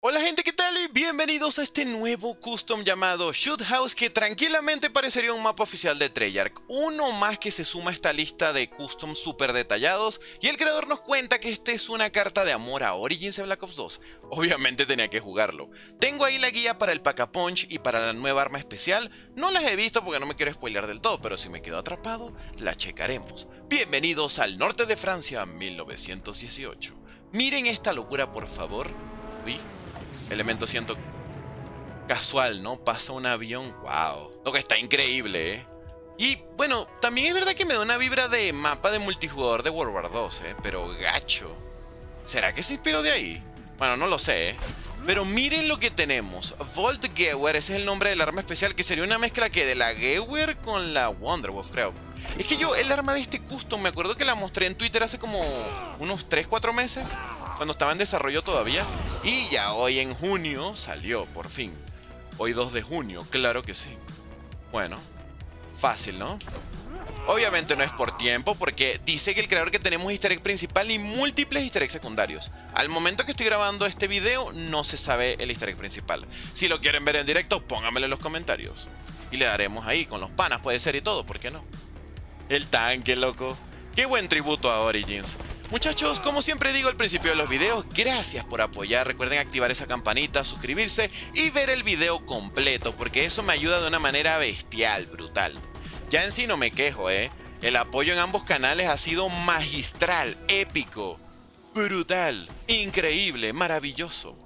Hola gente, ¿qué tal? Y bienvenidos a este nuevo custom llamado Shoot House, que tranquilamente parecería un mapa oficial de Treyarch. Uno más que se suma a esta lista de custom super detallados, y el creador nos cuenta que este es una carta de amor a Origins de Black Ops 2. Obviamente tenía que jugarlo. Tengo ahí la guía para el Pack-a-Punch y para la nueva arma especial. No las he visto porque no me quiero spoilear del todo, pero si me quedo atrapado, la checaremos. Bienvenidos al norte de Francia, 1918. Miren esta locura, por favor. Uy. Elemento siento casual, ¿no? Pasa un avión, wow. Lo que está increíble, ¿eh? Y bueno, también es verdad que me da una vibra de mapa de multijugador de World War 2, ¿eh? Pero gacho. ¿Será que se inspiró de ahí? Bueno, no lo sé, ¿eh? Pero miren lo que tenemos. Voltgewehr, ese es el nombre del arma especial, que sería una mezcla que de la Gewehr con la Wonderwolf, creo. Es que yo, el arma de este custom, me acuerdo que la mostré en Twitter hace como unos 3-4 meses, cuando estaba en desarrollo todavía, y ya hoy en junio salió, por fin. Hoy 2 de junio, claro que sí. Bueno, fácil, ¿no? Obviamente no es por tiempo, porque dice que el creador que tenemos es easter egg principal y múltiples easter eggs secundarios. Al momento que estoy grabando este video, no se sabe el easter egg principal. Si lo quieren ver en directo, pónganmelo en los comentarios. Y le daremos ahí, con los panas puede ser y todo, ¿por qué no? El tanque, loco. Qué buen tributo a Origins. Muchachos, como siempre digo al principio de los videos, gracias por apoyar. Recuerden activar esa campanita, suscribirse y ver el video completo, porque eso me ayuda de una manera bestial, brutal. Ya en sí no me quejo, ¿eh? El apoyo en ambos canales ha sido magistral, épico, brutal, increíble, maravilloso.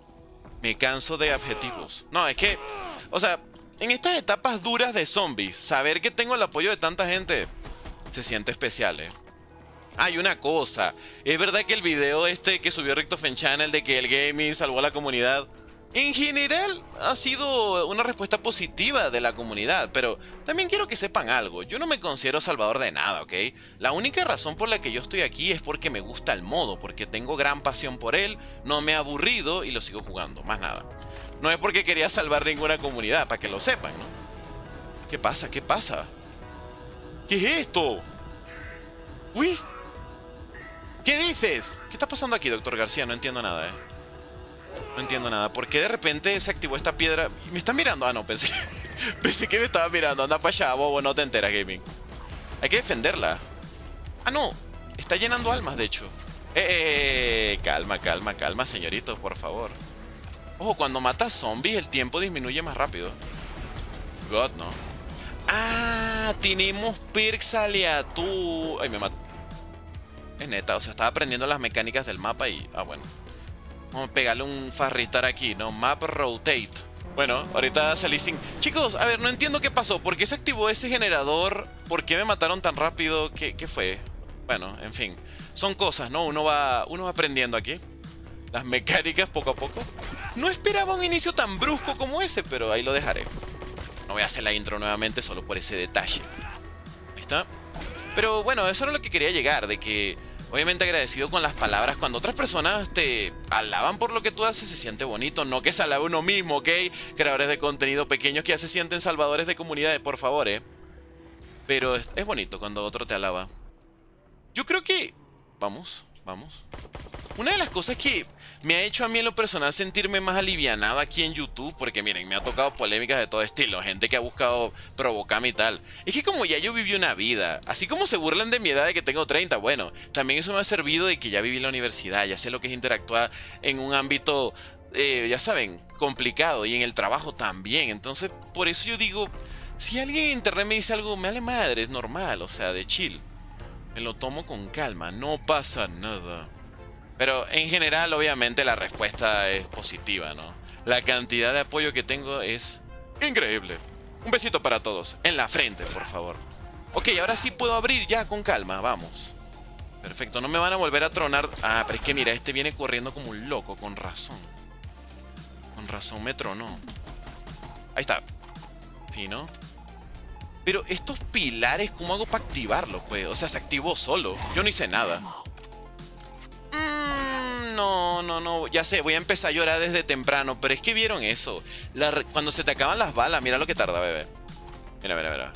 Me canso de adjetivos. No, es que, o sea, en estas etapas duras de zombies, saber que tengo el apoyo de tanta gente se siente especial, ¿eh? Hay una cosa, es verdad que el video este que subió Richtofen Channel de que el gaming salvó a la comunidad, en general ha sido una respuesta positiva de la comunidad, pero también quiero que sepan algo, yo no me considero salvador de nada, ¿ok? La única razón por la que yo estoy aquí es porque me gusta el modo, porque tengo gran pasión por él, no me he aburrido y lo sigo jugando, más nada. No es porque quería salvar ninguna comunidad, para que lo sepan, ¿no? ¿Qué pasa? ¿Qué pasa? ¿Qué es esto? ¡Uy! ¿Qué dices? ¿Qué está pasando aquí, doctor García? No entiendo nada, ¿eh? No entiendo nada. ¿Por qué de repente se activó esta piedra? ¿Me están mirando? Ah, no, pensé que me estaba mirando. Anda para allá, bobo, no te enteras, gaming. Hay que defenderla. Ah, no. Está llenando almas, de hecho. Calma, calma, calma, señorito, por favor. Ojo, cuando matas zombies, el tiempo disminuye más rápido. God, no. Ah, tenemos perks aleatorios. Ay, me mató. Es neta, o sea, estaba aprendiendo las mecánicas del mapa y... Ah, bueno. Vamos a pegarle un farristar aquí, ¿no? Map Rotate. Bueno, ahorita salí sin... Chicos, a ver, no entiendo qué pasó. ¿Por qué se activó ese generador? ¿Por qué me mataron tan rápido? ¿Qué fue? Bueno, en fin. Son cosas, ¿no? Uno va aprendiendo aquí. Las mecánicas poco a poco. No esperaba un inicio tan brusco como ese, pero ahí lo dejaré. No voy a hacer la intro nuevamente solo por ese detalle. Ahí está. Pero bueno, eso era lo que quería llegar, de que... Obviamente agradecido con las palabras. Cuando otras personas te alaban por lo que tú haces, se siente bonito. No que se alabe uno mismo, ¿ok? Creadores de contenido pequeños que ya se sienten salvadores de comunidades, por favor, ¿eh? Pero es bonito cuando otro te alaba. Yo creo que... Vamos. Una de las cosas que me ha hecho a mí en lo personal sentirme más alivianado aquí en YouTube, porque miren, me ha tocado polémicas de todo estilo, gente que ha buscado provocarme y tal, es que como ya yo viví una vida, así como se burlan de mi edad de que tengo 30, bueno, también eso me ha servido de que ya viví la universidad, ya sé lo que es interactuar en un ámbito, ya saben, complicado, y en el trabajo también. Entonces, por eso yo digo, si alguien en internet me dice algo, me vale madre, es normal, o sea, de chill. Me lo tomo con calma, no pasa nada. Pero en general, obviamente, la respuesta es positiva, ¿no? La cantidad de apoyo que tengo es increíble. Un besito para todos. En la frente, por favor. Ok, ahora sí puedo abrir ya con calma, vamos. Perfecto, no me van a volver a tronar. Ah, pero es que mira, este viene corriendo como un loco, con razón. Con razón me tronó. Ahí está. Fino. Pero estos pilares, ¿cómo hago para activarlos, pues? O sea, se activó solo. Yo no hice nada. No. Ya sé, voy a empezar a llorar desde temprano. Pero es que vieron eso. Cuando se te acaban las balas, mira lo que tarda, bebé. Mira.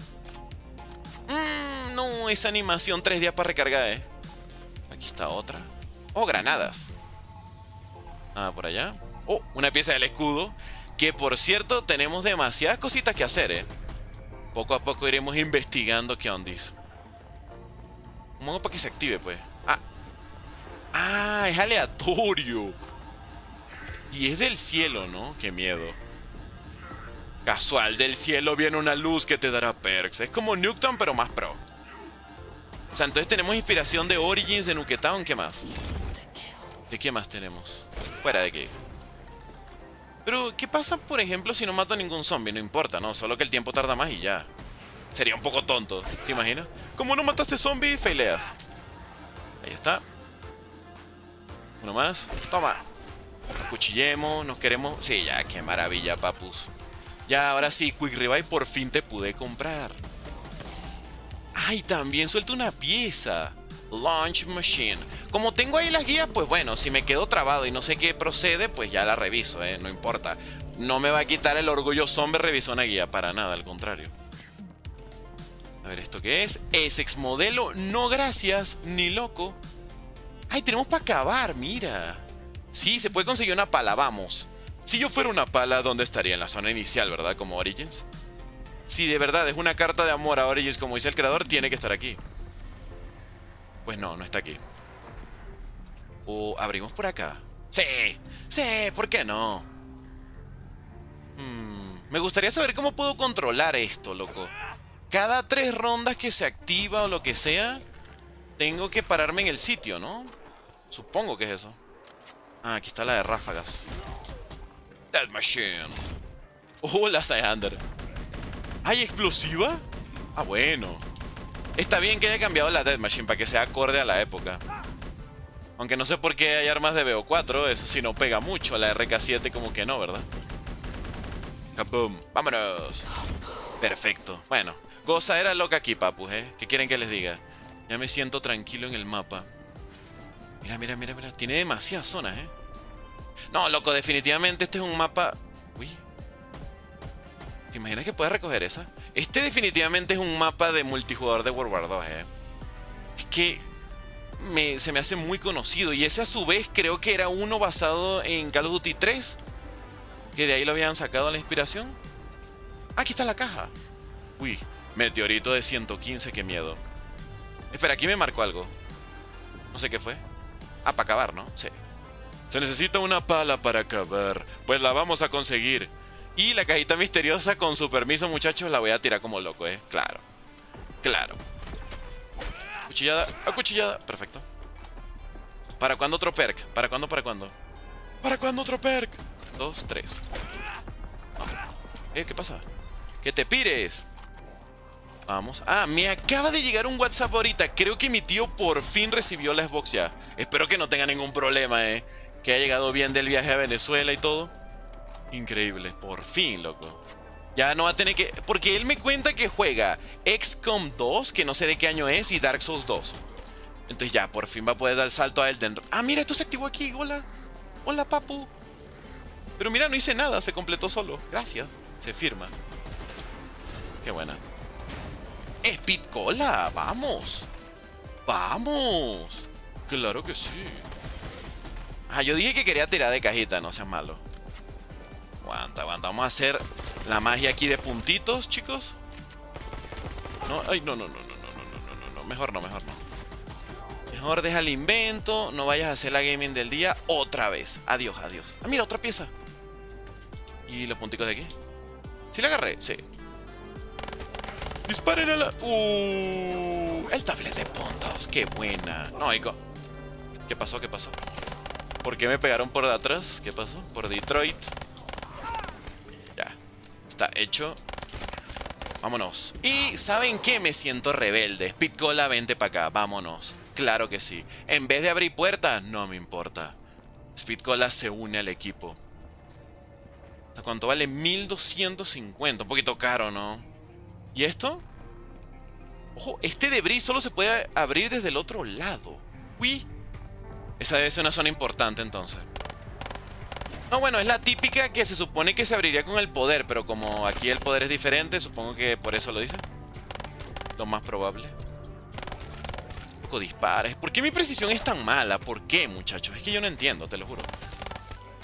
No, esa animación 3 días para recargar, Aquí está otra. Oh, granadas. Nada por allá. Oh, una pieza del escudo. Que por cierto, tenemos demasiadas cositas que hacer, ¿eh? Poco a poco iremos investigando qué ondis. Un modo para que se active, pues. Ah, es aleatorio. Y es del cielo, ¿no? Qué miedo. Casual, del cielo viene una luz que te dará perks. Es como Nuketown, pero más pro. O sea, entonces tenemos inspiración de Origins, de Nuketown. ¿Qué más? ¿De qué más tenemos? Fuera de qué. Pero, ¿qué pasa, por ejemplo, si no mato a ningún zombie? No importa, ¿no? Solo que el tiempo tarda más y ya. Sería un poco tonto, ¿te imaginas? Como no mataste zombie, faileas. Ahí está. Uno más. Toma. Cuchillemos, nos queremos... Sí, ya, qué maravilla, papus. Ya, ahora sí, Quick Revive por fin te pude comprar. Ay, también suelto una pieza. Launch Machine. Como tengo ahí las guías, pues bueno, si me quedo trabado y no sé qué procede, pues ya la reviso, no importa. No me va a quitar el orgullo zombie revisar una guía, para nada, al contrario. A ver, ¿esto qué es? Essex modelo, no gracias, ni loco. Ay, tenemos para acabar, mira. Sí, se puede conseguir una pala, vamos. Si yo fuera una pala, ¿dónde estaría? En la zona inicial, ¿verdad? Como Origins. Si de verdad es una carta de amor a Origins, como dice el creador, tiene que estar aquí. Pues no, no está aquí. O abrimos por acá. Sí, sí, ¿por qué no? Me gustaría saber cómo puedo controlar esto, loco. Cada 3 rondas que se activa o lo que sea, tengo que pararme en el sitio, ¿no? Supongo que es eso. Ah, aquí está la de ráfagas. Death Machine. Oh, la Cyander. ¿Hay explosiva? Ah, bueno. Está bien que haya cambiado la Death Machine para que sea acorde a la época. Aunque no sé por qué hay armas de BO4. Eso sí no pega mucho. La RK7 como que no, ¿verdad? ¡Kaboom! ¡Vámonos! Perfecto. Bueno, gozadera loca aquí, papus, ¿eh? ¿Qué quieren que les diga? Ya me siento tranquilo en el mapa. Mira, mira, mira, mira. Tiene demasiadas zonas, ¿eh? No, loco, definitivamente este es un mapa... Uy. ¿Te imaginas que puedes recoger esa? Este definitivamente es un mapa de multijugador de World War 2, ¿eh? Es que... se me hace muy conocido. Y ese a su vez creo que era uno basado en Call of Duty 3. Que de ahí lo habían sacado la inspiración. Aquí está la caja. Uy, meteorito de 115, qué miedo. Espera, aquí me marcó algo. No sé qué fue. Ah, para acabar, ¿no? Sí. Se necesita una pala para acabar. Pues la vamos a conseguir. Y la cajita misteriosa, con su permiso, muchachos, la voy a tirar como loco, ¿eh? Claro. Claro. Cuchillada, acuchillada. Perfecto. ¿Para cuándo otro perk? ¿Para cuándo, para cuándo? ¿Para cuándo otro perk? 2, 3. ¿Qué pasa? ¡Que te pires! Vamos. Ah, me acaba de llegar un WhatsApp ahorita. Creo que mi tío por fin recibió la Xbox ya. Espero que no tenga ningún problema, que ha llegado bien del viaje a Venezuela y todo. Increíble. Por fin, loco. Ya no va a tener que... Porque él me cuenta que juega XCOM 2, que no sé de qué año es, y Dark Souls 2. Entonces ya, por fin va a poder dar el salto a Elden Ring. Ah, mira, esto se activó aquí. Hola. Hola, papu. Pero mira, no hice nada. Se completó solo. Gracias. Se firma. Qué buena. Speed Cola. Vamos. Vamos. Claro que sí. Ah, yo dije que quería tirar de cajita. No seas malo. Aguanta, aguanta. Vamos a hacer la magia aquí de puntitos, chicos. No, ay, no, no, no, no, no, no, no, no, no. Mejor no, mejor no. Mejor deja el invento. No vayas a hacer la gaming del día otra vez. Adiós, adiós. Ah, mira, otra pieza. ¿Y los punticos de aquí? ¿Sí la agarré? Sí. Disparen a la... el tablet de puntos. Qué buena. No, Ico. ¿Qué pasó? ¿Qué pasó? ¿Por qué me pegaron por atrás? ¿Qué pasó? Por Detroit. Ya. Está hecho. Vámonos. Y ¿saben qué? Me siento rebelde. Speed Cola, vente para acá. Vámonos. Claro que sí. En vez de abrir puertas, no me importa. Speed Cola se une al equipo. ¿Cuánto vale? 1250. Un poquito caro, ¿no? ¿Y esto? Ojo, este debris solo se puede abrir desde el otro lado. Uy. Esa debe ser una zona importante entonces. No, bueno, es la típica que se supone que se abriría con el poder. Pero como aquí el poder es diferente, supongo que por eso lo dice. Lo más probable. Un poco dispares. ¿Por qué mi precisión es tan mala? ¿Por qué, muchachos? Es que yo no entiendo, te lo juro.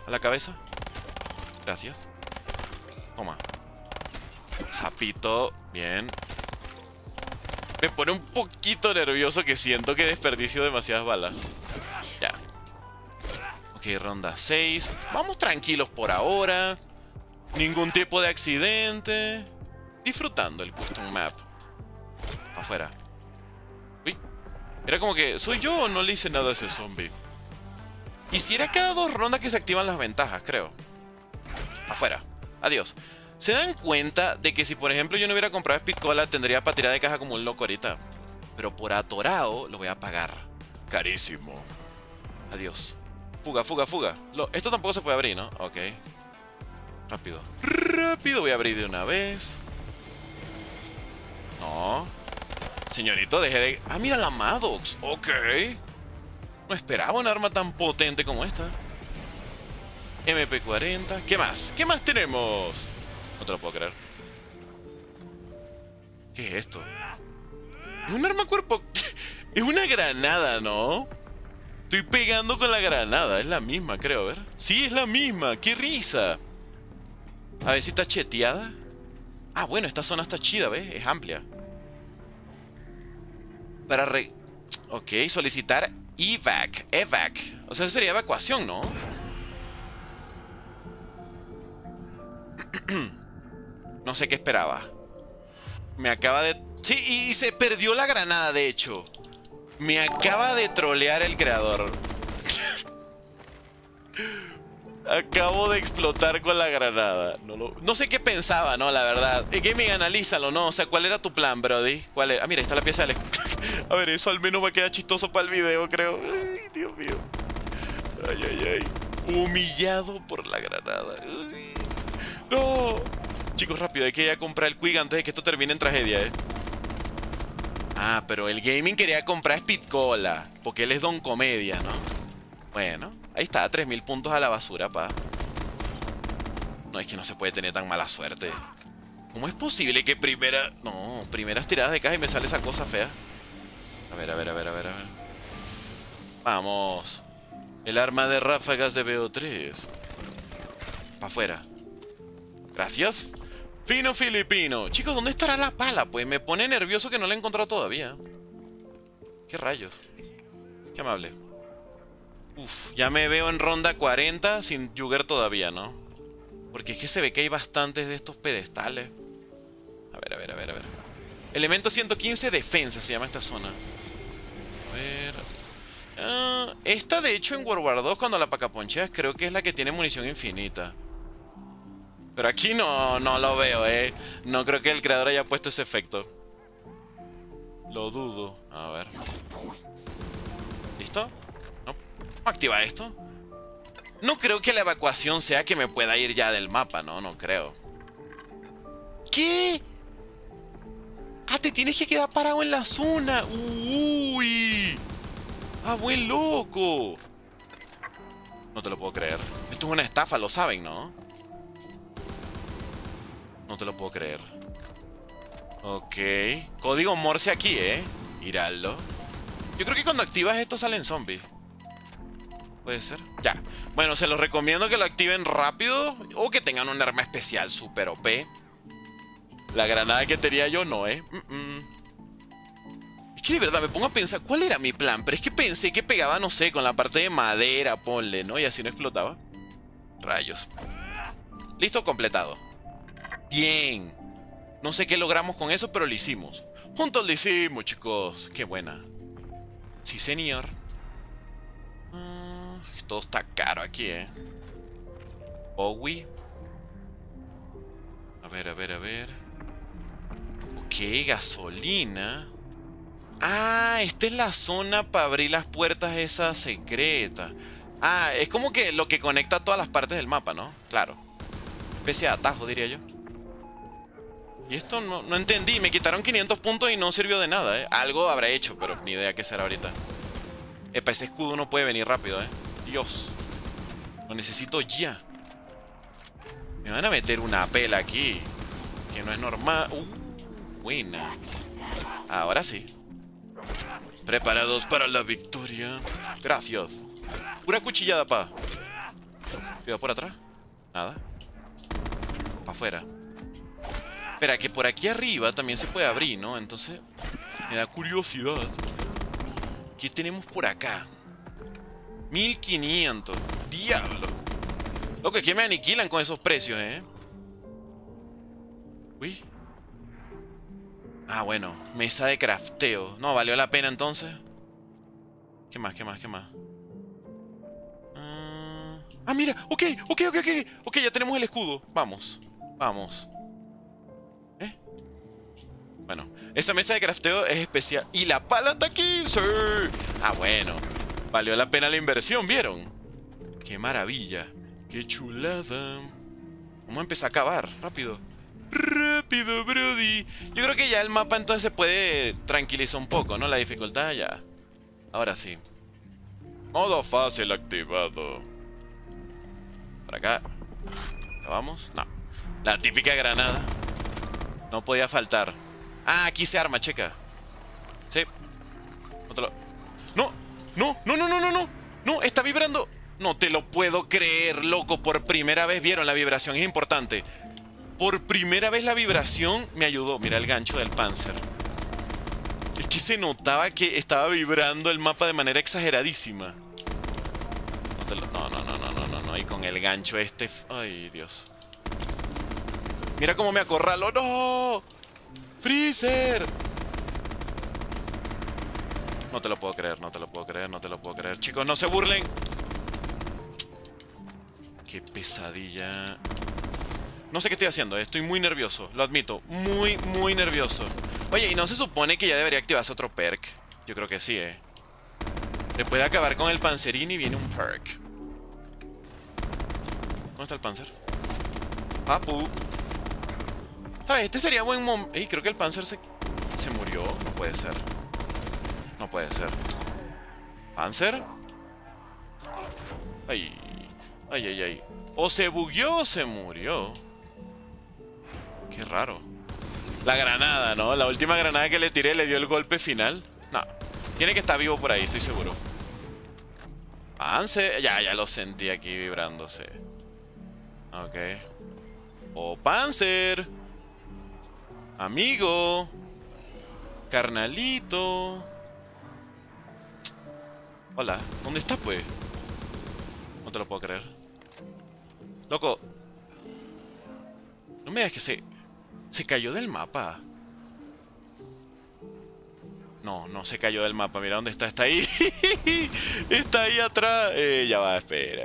A la cabeza. Gracias. Toma. Sapito. Bien. Me pone un poquito nervioso que siento que desperdicio demasiadas balas. Ya. Ok, ronda 6. Vamos tranquilos por ahora. Ningún tipo de accidente. Disfrutando el custom map. Afuera. Uy. Era como que, ¿soy yo o no le hice nada a ese zombie? Y si era cada 2 rondas que se activan las ventajas, creo. Afuera. Adiós. ¿Se dan cuenta de que si por ejemplo yo no hubiera comprado Speed Cola tendría para tirar de caja como un loco ahorita? Pero por atorado lo voy a pagar. Carísimo. Adiós. Fuga, fuga, fuga. Esto tampoco se puede abrir, ¿no? Ok. Rápido. Rápido. Voy a abrir de una vez. No. Señorito, deje de... Ah, mira la Maddox. Ok. No esperaba un arma tan potente como esta. MP40. ¿Qué más? ¿Qué más tenemos? No te lo puedo creer. ¿Qué es esto? Es un arma cuerpo... Es una granada, ¿no? Estoy pegando con la granada. Es la misma, creo, a ver. Sí, es la misma. ¡Qué risa! A ver si está cheteada. Ah, bueno, esta zona está chida, ¿ves? Es amplia. Para Ok, solicitar evac. Evac. O sea, eso sería evacuación, ¿no? No sé qué esperaba. Me acaba de... Sí, y se perdió la granada, de hecho. Me acaba de trolear el creador. Acabo de explotar con la granada. No sé qué pensaba, ¿no? La verdad. Gaming, analízalo, ¿no? O sea, ¿cuál era tu plan, brody? ¿Cuál era? Ah, mira, ahí está la pieza de... A ver, eso al menos va a quedar chistoso para el video, creo. Ay, Dios mío. Ay, ay, ay. Humillado por la granada. Ay. ¡No! Chicos, rápido, hay que ir a comprar el Quick antes de que esto termine en tragedia, ¿eh? Ah, pero el gaming quería comprar Speed Cola, porque él es Don Comedia, ¿no? Bueno, ahí está, 3000 puntos a la basura, pa. No, es que no se puede tener tan mala suerte. ¿Cómo es posible que primera... No, primeras tiradas de caja y me sale esa cosa fea? A ver, a ver, a ver, a ver, a ver. Vamos. El arma de ráfagas de BO3. Pa' afuera. Gracias. Fino filipino. Chicos, ¿dónde estará la pala? Pues me pone nervioso que no la he encontrado todavía. ¿Qué rayos? Qué amable. Uf, ya me veo en ronda 40 sin Jugger todavía, ¿no? Porque es que se ve que hay bastantes de estos pedestales. A ver, a ver, a ver, a ver. Elemento 115, defensa se llama esta zona. A ver... esta de hecho en World War 2 cuando la pacaponcheas creo que es la que tiene munición infinita. Pero aquí no lo veo, No creo que el creador haya puesto ese efecto. Lo dudo. A ver. ¿Listo? No. Activa esto. No creo que la evacuación sea que me pueda ir ya del mapa, ¿no? No creo. ¿Qué? Ah, te tienes que quedar parado en la zona. Uy. Ah, buen loco. No te lo puedo creer. Esto es una estafa, lo saben, ¿no? No te lo puedo creer. Ok. Código Morse aquí, Miradlo. Yo creo que cuando activas esto salen zombies. ¿Puede ser? Ya. Bueno, se los recomiendo que lo activen rápido. O que tengan un arma especial super OP. La granada que tenía yo no, Es que de verdad me pongo a pensar ¿cuál era mi plan? Pero es que pensé que pegaba, no sé, con la parte de madera, ponle, ¿no? Y así no explotaba. Rayos. Listo, completado. Bien. No sé qué logramos con eso, pero lo hicimos. Juntos lo hicimos, chicos. Qué buena. Sí, señor. Todo está caro aquí, Bowie. A ver, a ver, a ver. Ok, gasolina. Ah, esta es la zona para abrir las puertas esas secretas. Ah, es como que lo que conecta todas las partes del mapa, ¿no? Claro. Especie de atajo, diría yo. Y esto no entendí. Me quitaron 500 puntos y no sirvió de nada, Algo habrá hecho, pero ni idea qué será ahorita. Epa, ese escudo no puede venir rápido, Dios. Lo necesito ya. Me van a meter una pela aquí. Que no es normal. Buena. Ahora sí. Preparados para la victoria. Gracias. Pura cuchillada, pa. Cuidado por atrás. Nada. Para afuera. Espera, que por aquí arriba también se puede abrir, ¿no? Entonces, me da curiosidad. ¿Qué tenemos por acá? 1500. Diablo. Loco, es que me aniquilan con esos precios, ¿eh? Uy. Ah, bueno. Mesa de crafteo. No, valió la pena entonces. ¿Qué más? ¿Qué más? ¿Qué más? Ah, mira. Ok, ya tenemos el escudo. Vamos. Vamos. Bueno, esa mesa de crafteo es especial. ¡Y la pala está aquí! ¡Sí! Ah, bueno. Valió la pena la inversión, ¿vieron? ¡Qué maravilla! ¡Qué chulada! Vamos a empezar a cavar. Rápido. Rápido, brody. Yo creo que ya el mapa entonces se puede tranquilizar un poco, ¿no? La dificultad ya. Ahora sí. Modo fácil activado. Por acá. ¿La vamos? No. La típica granada. No podía faltar. Ah, aquí se arma, checa. Sí. No, no, no, no, no, no, no. No, está vibrando. No te lo puedo creer, loco. Por primera vez vieron la vibración. Es importante. Por primera vez la vibración me ayudó. Mira el gancho del Panzer. Es que se notaba que estaba vibrando el mapa de manera exageradísima. No, no, no, no, no, no, no. Y con el gancho este... Ay, Dios. Mira cómo me acorralo. ¡No! ¡Freezer! No te lo puedo creer, no te lo puedo creer, no te lo puedo creer. Chicos, no se burlen. Qué pesadilla. No sé qué estoy haciendo, estoy muy nervioso, lo admito. Muy, muy nervioso. Oye, ¿y no se supone que ya debería activarse otro perk? Yo creo que sí, Después de acabar con el Panzerini viene un perk. ¿Dónde está el Panzer? Papu. ¿Sabes? Este sería buen momento. Ey, creo que el Panzer se murió. No puede ser. No puede ser. ¿Panzer? Ay. Ay, ay, ay. O se bugueó o se murió. Qué raro. La granada, ¿no? La última granada que le tiré le dio el golpe final. No. Tiene que estar vivo por ahí, estoy seguro. Panzer. Ya lo sentí aquí vibrándose. Ok. Oh, Panzer. Amigo. Carnalito. Hola. ¿Dónde estás, pues? No te lo puedo creer. Loco. No me digas que se cayó del mapa. No se cayó del mapa. Mira dónde está. Está ahí. Está ahí atrás. Ya va. Espera.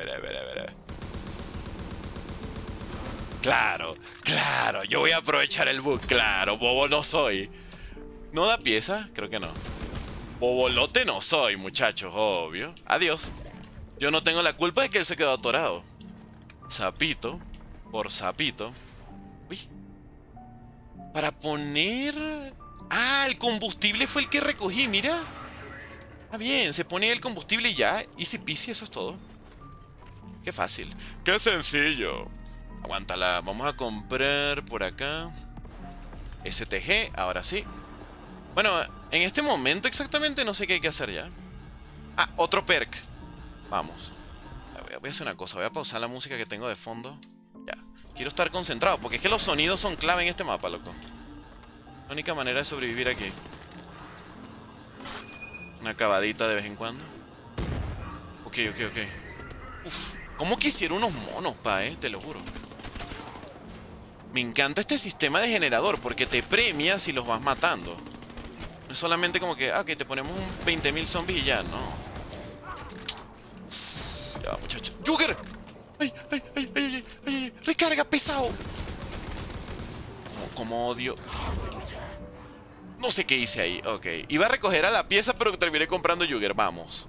Claro. Yo voy a aprovechar el bug. Claro, bobo no soy. ¿No da pieza? Creo que no. Bobolote no soy, muchachos. Obvio. Adiós. Yo no tengo la culpa de que él se quedó atorado. Sapito. Por sapito. Uy. Para poner... Ah, el combustible fue el que recogí, mira. Ah, bien, se pone el combustible y ya. Easy peasy, eso es todo. Qué fácil. Qué sencillo. Aguántala, vamos a comprar por acá. STG, ahora sí. Bueno, en este momento exactamente no sé qué hay que hacer ya. Ah, otro perk. Vamos. Voy a hacer una cosa, voy a pausar la música que tengo de fondo. Ya, quiero estar concentrado, porque es que los sonidos son clave en este mapa, loco. La única manera de sobrevivir aquí. Una cavadita de vez en cuando. Ok. Uf, ¿cómo quisiera unos monos, te lo juro. Me encanta este sistema de generador, porque te premia si los vas matando. No es solamente como que, ok, te ponemos un 20.000 zombies y ya, no. Ya, muchacho. ¡Jugger! ¡Ay! ¡Recarga, pesado! Como odio. No sé qué hice ahí, ok. Iba a recoger a la pieza, pero terminé comprando Jugger, vamos.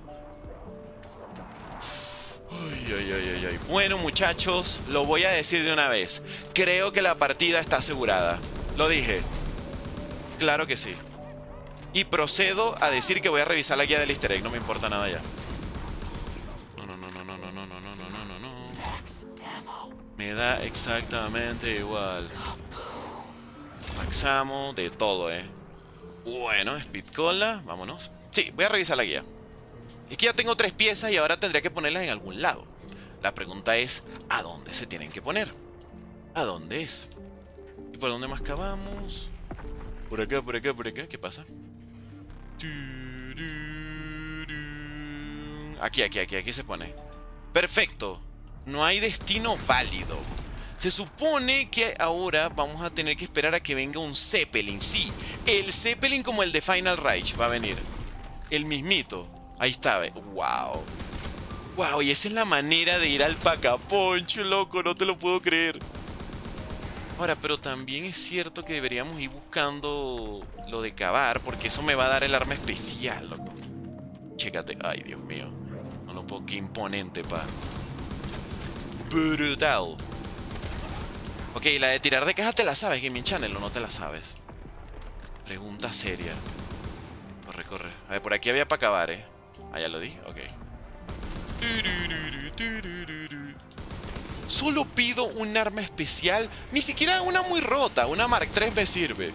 Ay. Bueno, muchachos, lo voy a decir de una vez. Creo que la partida está asegurada. Lo dije. Claro que sí. Y procedo a decir que voy a revisar la guía del easter egg. No me importa nada ya. No. Me da exactamente igual. Maxamo, de todo, Bueno, Speed Cola, vámonos. Sí, voy a revisar la guía. Es que ya tengo 3 piezas y ahora tendría que ponerlas en algún lado. La pregunta es, ¿a dónde se tienen que poner? ¿A dónde es? ¿Y por dónde más cavamos? Por acá, por acá, por acá. ¿Qué pasa? Aquí se pone. Perfecto. No hay destino válido. Se supone que ahora vamos a tener que esperar a que venga un Zeppelin. Sí, el Zeppelin como el de Final Reich va a venir. El mismito. Ahí está, ¿ve? Wow. Wow, y esa es la manera de ir al Pack-a-Punch, loco, no te lo puedo creer. Ahora, pero también es cierto que deberíamos ir buscando lo de cavar, porque eso me va a dar el arma especial, loco. Chécate. Ay, Dios mío. No lo puedo. Qué imponente, pa. Brutal. Ok, la de tirar de caja te la sabes, Gaming Channel, o no te la sabes. Pregunta seria. Corre, corre. A ver, por aquí había para acabar, ¿eh? Ah, ya lo di. Ok. Solo pido un arma especial. Ni siquiera una muy rota. Una Mark III me sirve.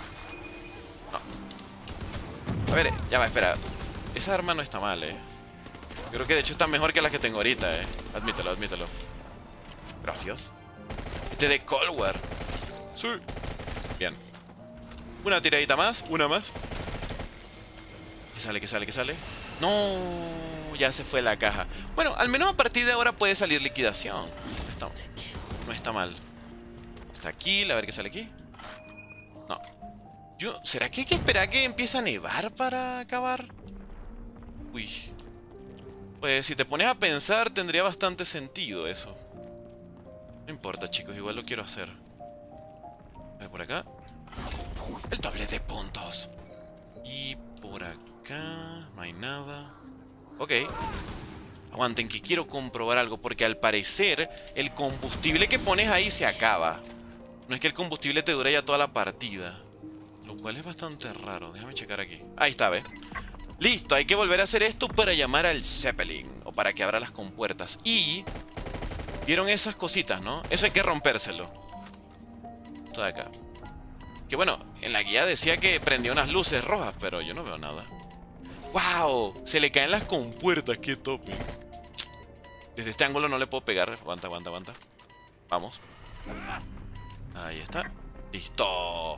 No. A ver, ya va, espera. Esa arma no está mal, ¿eh? Creo que de hecho está mejor que las que tengo ahorita, ¿eh? Admítelo, admítelo. Gracias. Este de Cold War. Sí. Bien. Una tiradita más. Una más. ¿Qué sale? ¿Qué sale? ¿Qué sale? No. Ya se fue la caja. Bueno, al menos a partir de ahora puede salir liquidación. No está mal. Está aquí. A ver qué sale aquí. No. ¿Será que hay que esperar a que empiece a nevar para acabar? Uy. Pues si te pones a pensar tendría bastante sentido eso. No importa, chicos, igual lo quiero hacer. A ver, por acá. El doble de puntos. Y por acá no hay nada. Ok. Aguanten que quiero comprobar algo, porque al parecer el combustible que pones ahí se acaba. No es que el combustible te dure ya toda la partida. Lo cual es bastante raro. Déjame checar aquí. Ahí está, ¿ves? Listo, hay que volver a hacer esto para llamar al Zeppelin. O para que abra las compuertas. Y... ¿vieron esas cositas, no? Eso hay que rompérselo. Esto de acá. Que bueno, en la guía decía que prendía unas luces rojas, pero yo no veo nada. ¡Wow! Se le caen las compuertas, qué tope. Desde este ángulo no le puedo pegar. Aguanta, aguanta, aguanta. Vamos. Ahí está. ¡Listo!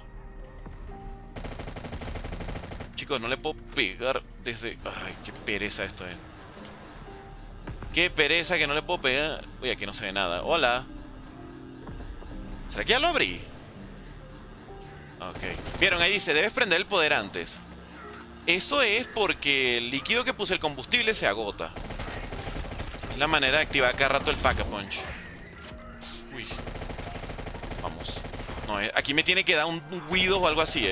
Chicos, no le puedo pegar desde... Ay, qué pereza esto, Qué pereza que no le puedo pegar. Uy, aquí no se ve nada. Hola. ¿Será que ya lo abrí? Ok. Vieron, ahí dice, debes prender el poder antes. Eso es porque el líquido que puse el combustible se agota. Es la manera de activar cada rato el Pack-a-Punch. Uy. Vamos. No, aquí me tiene que dar un guido o algo así,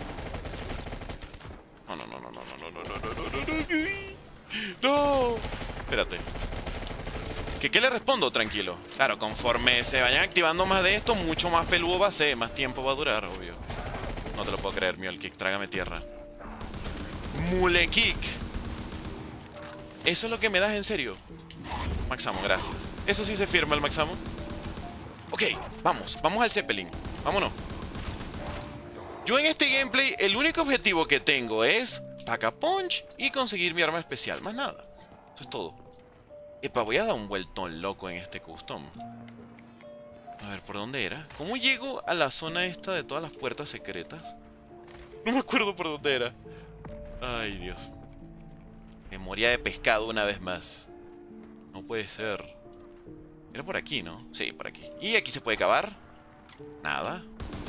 No, no, no, no, no, no, no, no, no, no, no, no. Espérate. ¿Qué le respondo? Tranquilo. Claro, conforme se vayan activando más de esto, mucho más peludo va a ser, más tiempo va a durar, obvio. No te lo puedo creer, Mule Kick, trágame tierra. Mule Kick. ¿Eso es lo que me das en serio? Maxamo, gracias. ¿Eso sí se firma el Maxamo? Ok, vamos al Zeppelin. Vámonos. Yo en este gameplay, el único objetivo que tengo es Pack-a-Punch y conseguir mi arma especial. Más nada. Eso es todo. Epa, voy a dar un vueltón loco en este custom. A ver, ¿por dónde era? ¿Cómo llego a la zona esta de todas las puertas secretas? No me acuerdo por dónde era. Ay, Dios. Memoria de pescado una vez más. No puede ser. Era por aquí, ¿no? Sí, por aquí. ¿Y aquí se puede cavar? Nada.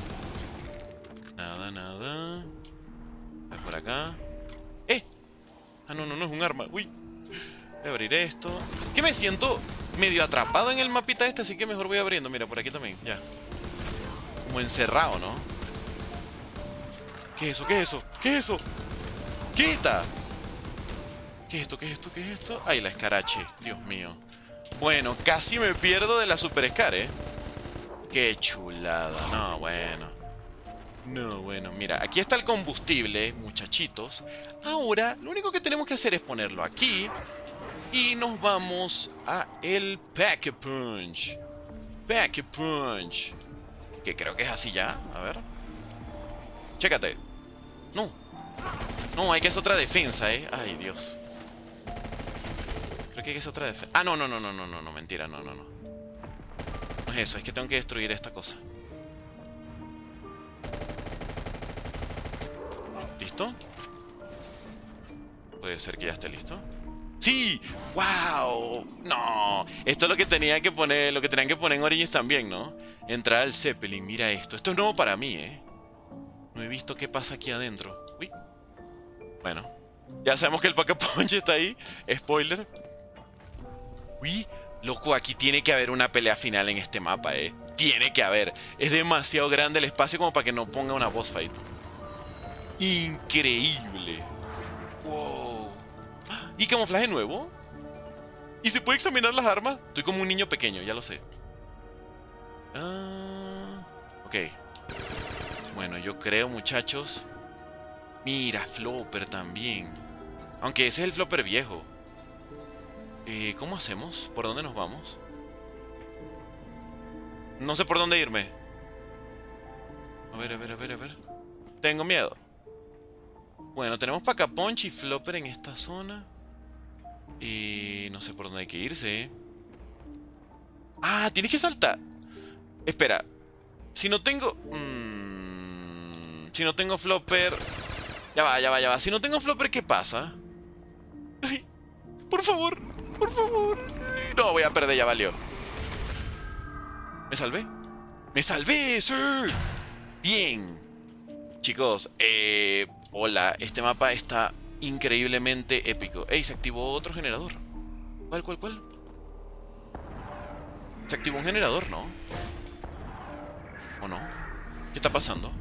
Nada, nada. A ver, por acá. ¡Eh! Ah, no, no, no es un arma. Uy. Voy a abrir esto. Que me siento medio atrapado en el mapita este, así que mejor voy abriendo. Mira, por aquí también, ya. Como encerrado, ¿no? ¿Qué es eso? ¿Qué es eso? ¿Qué es eso? ¡Quita! ¿Qué es esto? ¿Qué es esto? ¿Qué es esto? Ay, la escarache. Dios mío. Bueno, casi me pierdo de la Super Scar, Qué chulada. No, bueno. No, bueno. Mira, aquí está el combustible, muchachitos. Ahora, lo único que tenemos que hacer es ponerlo aquí. Y nos vamos a el Pack-a-Punch. Pack-a-Punch. Que creo que es así ya. A ver. Chécate. No. No, hay que hacer otra defensa, Ay, Dios. Creo que es otra defensa. Ah, no, no, no, no, no, no, no, mentira, no, no, no. No es eso, es que tengo que destruir esta cosa. ¿Listo? Puede ser que ya esté listo. ¡Sí! ¡Wow! No, esto es lo que tenía que poner, lo que tenían que poner en Origins también, ¿no? Entrar al Zeppelin, mira esto. Esto es nuevo para mí, ¿eh? No he visto qué pasa aquí adentro. Uy. Bueno, ya sabemos que el Pack-a-Punch está ahí. Spoiler. Uy, loco, aquí tiene que haber una pelea final en este mapa, ¿eh? Tiene que haber. Es demasiado grande el espacio como para que no ponga una boss fight. Increíble. Wow. ¿Y camuflaje nuevo? ¿Y se puede examinar las armas? Estoy como un niño pequeño, ya lo sé. Ok. Bueno, yo creo, muchachos. Mira, Flopper también. Aunque ese es el Flopper viejo. ¿Cómo hacemos? ¿Por dónde nos vamos? No sé por dónde irme. A ver, a ver, a ver, a ver. Tengo miedo. Bueno, tenemos Pack-a-Punch y Flopper en esta zona. Y no sé por dónde hay que irse, ¿eh? Ah, tienes que saltar. Espera. Si no tengo... si no tengo Flopper... Ya va, ya va, ya va. Si no tengo Flopper, ¿qué pasa? Ay, por favor, por favor. No, voy a perder, ya valió. ¿Me salvé? ¡Me salvé, sir! Bien. Chicos, hola. Este mapa está increíblemente épico. ¡Ey! Se activó otro generador. ¿Cuál, cuál, cuál? Se activó un generador, ¿no? ¿O no? ¿Qué está pasando?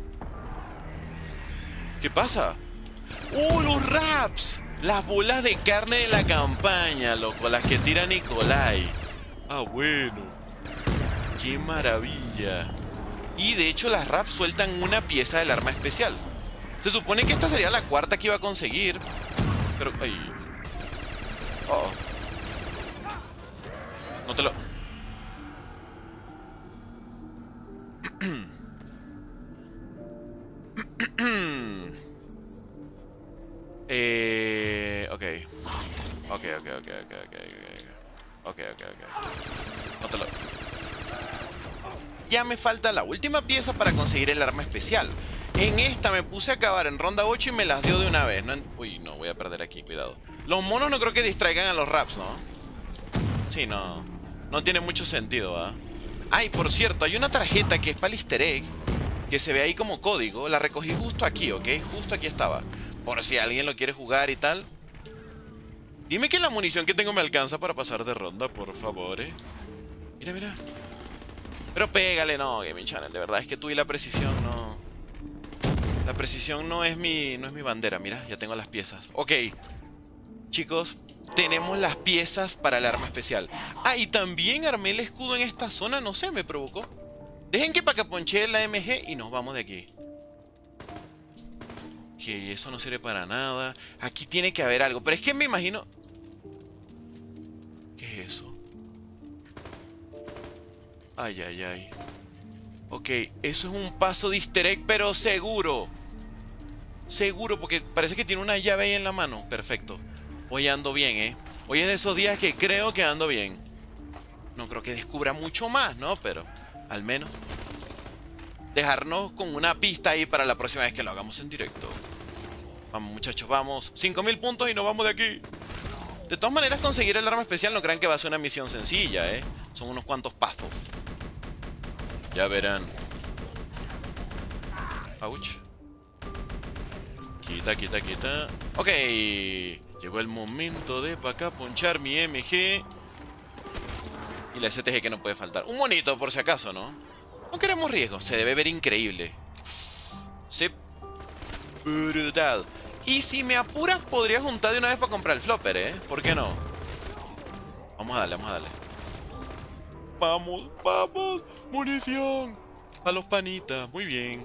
¿Qué pasa? ¡Oh, los raps! Las bolas de carne de la campaña, loco. Las que tira Nikolai. Ah, bueno. ¡Qué maravilla! Y de hecho las raps sueltan una pieza del arma especial. Se supone que esta sería la cuarta que iba a conseguir. Pero... ¡ay! Oh. No te lo... Ok. Ok, ok, ok, ok, ok, ok, ok, ok. No te lo... Ya me falta la última pieza para conseguir el arma especial. En esta me puse a acabar en ronda 8 y me las dio de una vez. Uy, no, voy a perder aquí, cuidado. Los monos no creo que distraigan a los raps, ¿no? Sí, no. No tiene mucho sentido, ¿ah? Ay, por cierto, hay una tarjeta que es para el easter egg, que se ve ahí como código. La recogí justo aquí, ¿ok? Justo aquí estaba. Por si alguien lo quiere jugar y tal. Dime que la munición que tengo me alcanza para pasar de ronda, por favor, ¿eh? Mira, mira. Pero pégale, no, Gaming Channel. De verdad es que tú y la precisión no... La precisión no es mi bandera. Mira, ya tengo las piezas. Ok. Chicos, tenemos las piezas para el arma especial. Ah, y también armé el escudo en esta zona. No sé, me provocó. Dejen que Pack-a-Punchee la MG y nos vamos de aquí. Ok, eso no sirve para nada. Aquí tiene que haber algo. Pero es que me imagino... ¿Qué es eso? Ay, ay, ay. Ok, eso es un paso de easter egg, pero seguro. Seguro, porque parece que tiene una llave ahí en la mano. Perfecto. Hoy ando bien, ¿eh? Hoy es de esos días que creo que ando bien. No creo que descubra mucho más, ¿no? Pero al menos dejarnos con una pista ahí para la próxima vez que lo hagamos en directo. Vamos, muchachos, vamos. 5000 puntos y nos vamos de aquí. De todas maneras, conseguir el arma especial no crean que va a ser una misión sencilla, ¿eh? Son unos cuantos pasos. Ya verán. Ouch. Quita, quita, quita. Ok. Llegó el momento de Pack-a-Punchar mi MG. Y la STG que no puede faltar. Un monito por si acaso, ¿no? No queremos riesgo. Se debe ver increíble. Sí. Brutal. Y si me apuras, podría juntar de una vez para comprar el Flopper, ¿eh? ¿Por qué no? Vamos a darle, vamos a darle. Vamos, vamos. Munición. A los panitas. Muy bien.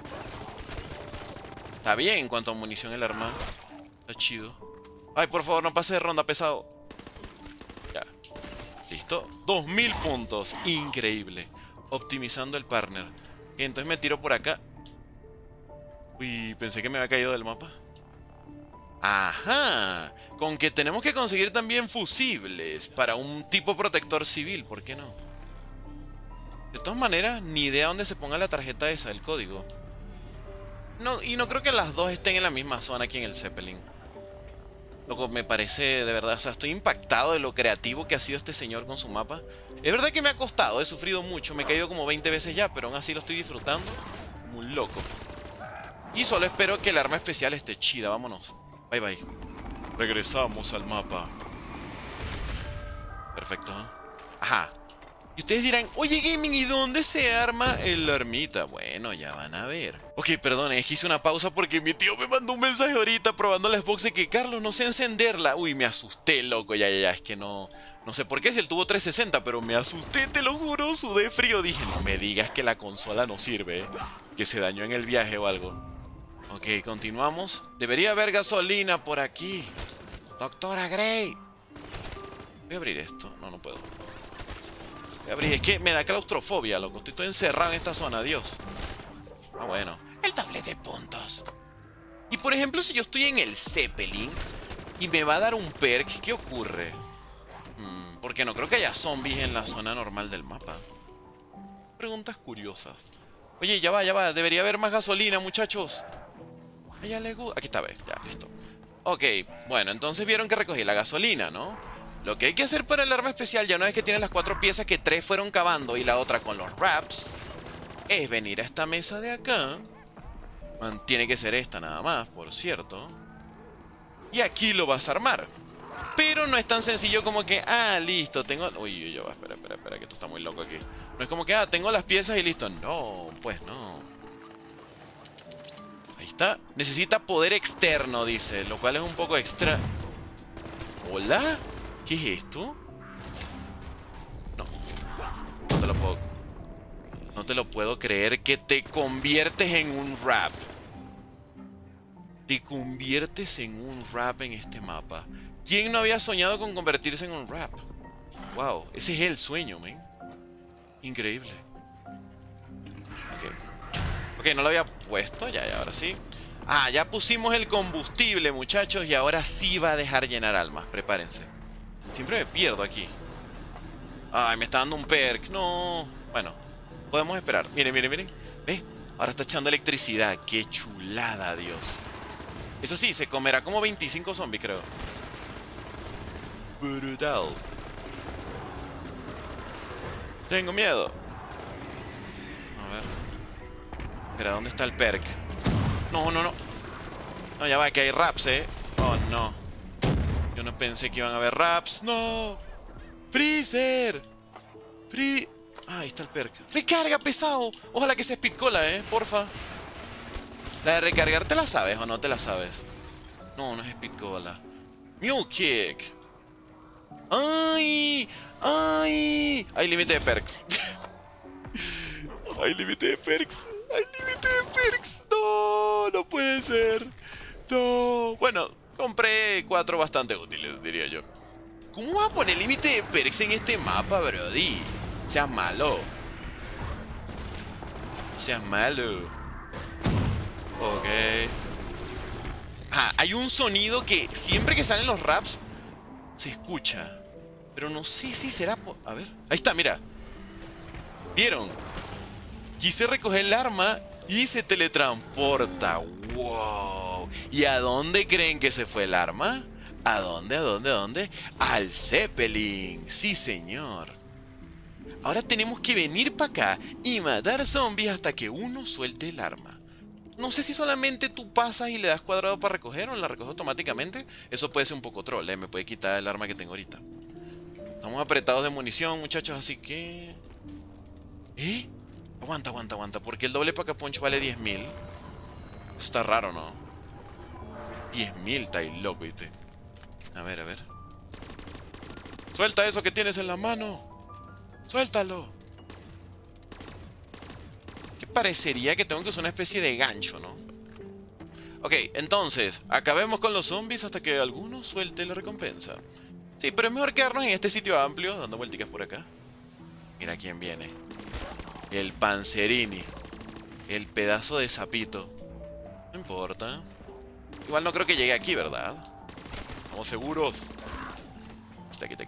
Está bien en cuanto a munición el arma. Está chido. Ay, por favor, no pase de ronda, pesado. Ya. Listo. 2000 puntos. Increíble. Optimizando el partner. Entonces me tiro por acá. Uy, pensé que me había caído del mapa. Ajá. Con que tenemos que conseguir también fusibles para un tipo protector civil, ¿por qué no? De todas maneras, ni idea dónde se ponga la tarjeta esa, el código. No, y no creo que las dos estén en la misma zona aquí en el Zeppelin. Loco, me parece de verdad, o sea, estoy impactado de lo creativo que ha sido este señor con su mapa. Es verdad que me ha costado, he sufrido mucho, me he caído como 20 veces ya, pero aún así lo estoy disfrutando como un loco. Y solo espero que el arma especial esté chida, vámonos. Bye bye. Regresamos al mapa. Perfecto. Ajá. Y ustedes dirán, oye Gaming, ¿y dónde se arma el armita? Bueno, ya van a ver. Ok, perdón, es que hice una pausa porque mi tío me mandó un mensaje ahorita probando la Xbox de que Carlos, no sé encenderla. Uy, me asusté, loco, ya, es que no sé por qué si él tuvo 360, pero me asusté, te lo juro, sudé frío. Dije, no me digas que la consola no sirve, que se dañó en el viaje o algo. Ok, continuamos. Debería haber gasolina por aquí. Doctora Gray. Voy a abrir esto. No, no puedo. Voy a abrir. Es que me da claustrofobia, loco. Estoy encerrado en esta zona, Dios. Ah, bueno. El doble de puntos. Y por ejemplo, si yo estoy en el Zeppelin y me va a dar un perk, ¿qué ocurre? Porque no creo que haya zombies en la zona normal del mapa. Preguntas curiosas. Oye, ya va. Debería haber más gasolina, muchachos. A ella le gusta. Aquí está, ve. Ya, listo. Ok, bueno, entonces vieron que recogí la gasolina, ¿no? Lo que hay que hacer para el arma especial, ya una vez que tienes las 4 piezas que 3 fueron cavando y la otra con los wraps, es venir a esta mesa de acá. Tiene que ser esta nada más, por cierto. Y aquí lo vas a armar. Pero no es tan sencillo como que, listo, tengo... Uy, espera, que esto está muy loco aquí. No es como que, tengo las piezas y listo. No, pues no. Ahí está. Necesita poder externo, dice, lo cual es un poco extra. ¿Hola? ¿Qué es esto? No te lo puedo... No te lo puedo creer que te conviertes en un wrap. Te conviertes en un wrap en este mapa. ¿Quién no había soñado con convertirse en un wrap? Wow, ese es el sueño, man. Increíble. Ok, no lo había puesto, ya, ahora sí. Ya pusimos el combustible, muchachos, y ahora sí va a dejar llenar almas. Prepárense. Siempre me pierdo aquí. Ay, me está dando un perk. No. Bueno, podemos esperar. Miren. ¿Ve? Ahora está echando electricidad. Qué chulada, Dios. Eso sí, se comerá como 25 zombies, creo. Brutal. Tengo miedo. A ver. Espera, ¿dónde está el perk? No. No, ya va, que hay raps, Oh, no. Yo no pensé que iban a haber raps. ¡No! ¡Freezer! Ahí está el perk. ¡Recarga, pesado! Ojalá que sea speed cola, porfa. ¿La de recargar te la sabes o no te la sabes? No, no es speed cola. Mule kick. ¡Ay! Hay límite de perks. Hay límite de perks. No puede ser. No. Bueno, compré 4 bastante útiles, diría yo. ¿Cómo vas a poner límite de perks en este mapa, brody? Seas malo. Ok. Hay un sonido que siempre que salen los raps se escucha. Pero no sé si será por... A ver. Ahí está, mira. ¿Vieron? Quise recoger el arma y se teletransporta. ¡Wow! ¿Y a dónde creen que se fue el arma? ¿A dónde? Al Zeppelin. Sí, señor. Ahora tenemos que venir para acá y matar zombies hasta que uno suelte el arma. No sé si solamente tú pasas y le das cuadrado para recoger o la recoges automáticamente. Eso puede ser un poco troll, me puede quitar el arma que tengo ahorita. Estamos apretados de munición, muchachos, así que... Aguanta. ¿Por qué el doble pack-a-punch vale 10.000? Eso está raro, ¿no? 10.000, está ahí loco, ¿viste? A ver. Suelta eso que tienes en la mano. Suéltalo. Que parecería que tengo que usar una especie de gancho, ¿no? Ok, entonces, acabemos con los zombies hasta que alguno suelte la recompensa. Sí, pero es mejor quedarnos en este sitio amplio, dando vuelticas por acá. Mira quién viene. El Panzerini. El pedazo de sapito. No importa. Igual no creo que llegue aquí, ¿verdad? Estamos seguros. Quita.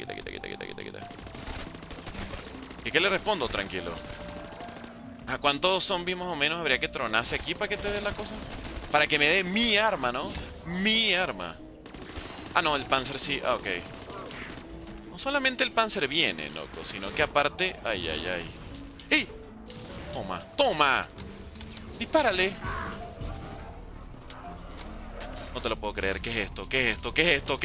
¿Y qué le respondo? Tranquilo. ¿A cuántos zombies más o menos habría que tronarse aquí para que te dé la cosa? Para que me dé mi arma, ¿no? Mi arma. Ah, no, el Panzer sí. Ah, ok. No solamente el Panzer viene, loco, sino que aparte... Ay. ¡Ey! Toma. Dispárale. No te lo puedo creer. ¿Qué es esto? ¿Qué es esto?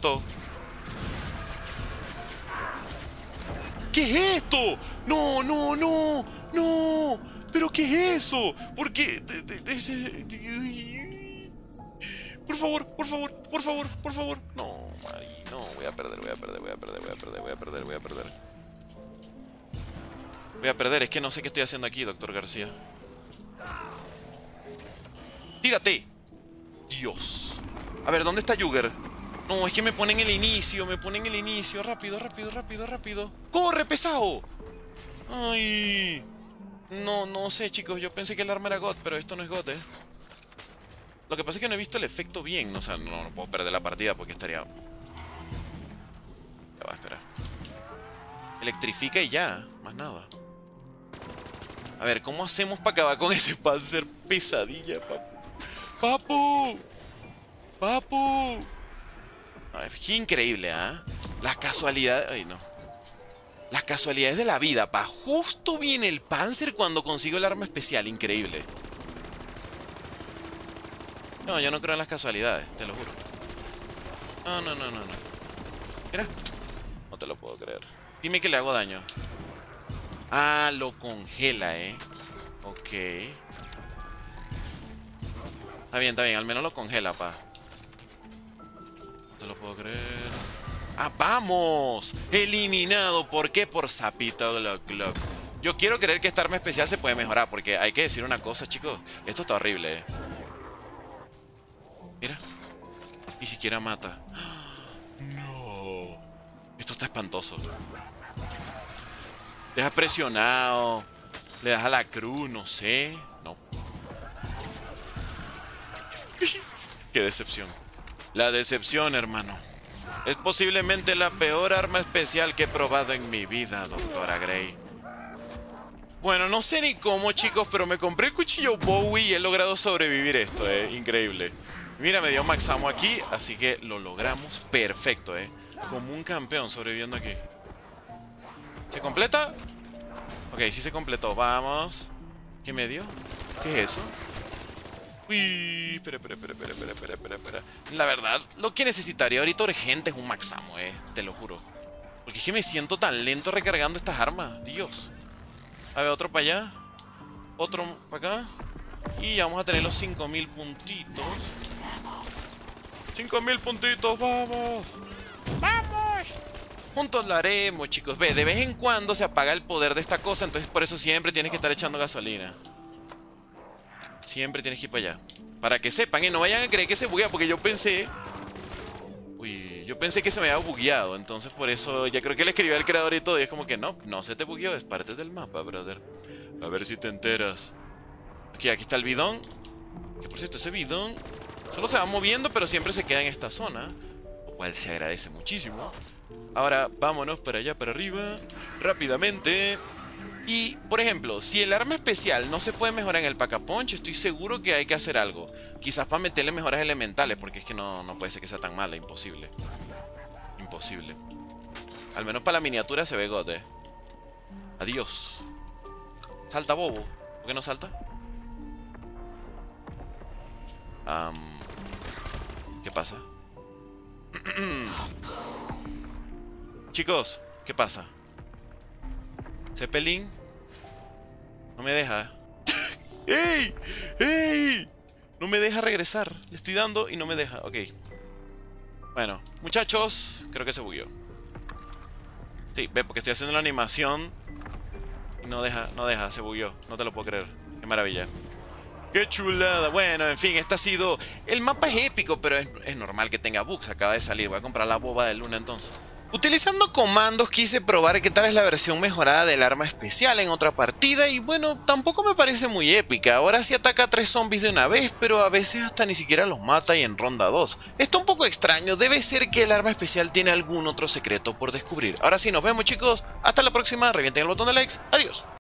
No. ¿Pero qué es eso? ¿Por qué? Por favor. No, Mari, no. Voy a perder. Es que no sé qué estoy haciendo aquí, doctor García. ¡Tírate! Dios. A ver, ¿dónde está Jugger? No, es que me ponen el inicio. Rápido. ¡Corre, pesado! Ay. No sé, chicos. Yo pensé que el arma era God, pero esto no es God, ¿eh? Lo que pasa es que no he visto el efecto bien. O sea, no puedo perder la partida porque estaría... Ya va, espera. Electrifica y ya. Más nada. A ver, ¿cómo hacemos para acabar con ese Panzer pesadilla, papu? ¡Papu! Ay, qué increíble, ¿ah? Las casualidades... Ay, no. Las casualidades de la vida, pa. Justo viene el Panzer cuando consigo el arma especial. Increíble. No, yo no creo en las casualidades, te lo juro. No. Mira. No te lo puedo creer. Dime que le hago daño. Ah, lo congela, Ok. Está bien. Al menos lo congela, pa. No te lo puedo creer. ¡Ah, vamos! Eliminado. ¿Por qué? Por sapito Glock. Yo quiero creer que esta arma especial se puede mejorar. Porque hay que decir una cosa, chicos. Esto está horrible, Mira. Ni siquiera mata. No. Esto está espantoso. Deja presionado. Le das a la cruz, no sé. No. Qué decepción. La decepción, hermano. Es posiblemente la peor arma especial que he probado en mi vida, doctora Gray. Bueno, no sé ni cómo, chicos, pero me compré el cuchillo Bowie y he logrado sobrevivir esto, increíble. Mira, me dio max ammo aquí, así que lo logramos perfecto, como un campeón sobreviviendo aquí. ¿Se completa? Ok, sí se completó, vamos. ¿Qué me dio? ¿Qué es eso? Uy, espera. La verdad, lo que necesitaría ahorita urgente es un max ammo, te lo juro. Porque es que me siento tan lento recargando estas armas, Dios. A ver, otro para allá. Otro para acá. Y ya vamos a tener los 5000 puntitos. 5000 puntitos, vamos. ¡Vamos! Juntos lo haremos, chicos. Ve, de vez en cuando se apaga el poder de esta cosa. Entonces por eso siempre tienes que estar echando gasolina. Siempre tienes que ir para allá. Para que sepan, no vayan a creer que se buguea. Porque yo pensé... Uy, yo pensé que se me había bugueado. Entonces por eso ya creo que le escribí al creador y todo. Y es como que no se te bugueó. Es parte del mapa, brother. A ver si te enteras. Aquí está el bidón. Que por cierto, ese bidón solo se va moviendo, pero siempre se queda en esta zona. Lo cual se agradece muchísimo. Ahora vámonos para allá, para arriba. Rápidamente. Y, por ejemplo, si el arma especial no se puede mejorar en el Pack-a-Punch, estoy seguro que hay que hacer algo. Quizás para meterle mejoras elementales, porque es que no puede ser que sea tan mala. Imposible. Imposible. Al menos para la miniatura se ve God, Adiós. Salta, bobo. ¿Por qué no salta? ¿Qué pasa? Chicos, ¿qué pasa? Zeppelin no me deja. ¡Ey! ¡Ey! No me deja regresar. Le estoy dando y no me deja. Ok. Bueno, muchachos, creo que se bugueó. Sí, ve, porque estoy haciendo la animación y no deja, se bugueó. No te lo puedo creer. Qué maravilla. ¡Qué chulada! Bueno, en fin, este ha sido... El mapa es épico, pero es normal que tenga bugs. Acaba de salir. Voy a comprar la boba de luna entonces. Utilizando comandos quise probar qué tal es la versión mejorada del arma especial en otra partida y bueno, tampoco me parece muy épica. Ahora sí ataca a 3 zombies de una vez, pero a veces hasta ni siquiera los mata y en ronda 2. Está un poco extraño, debe ser que el arma especial tiene algún otro secreto por descubrir. Ahora sí, nos vemos chicos, hasta la próxima, revienten el botón de likes, adiós.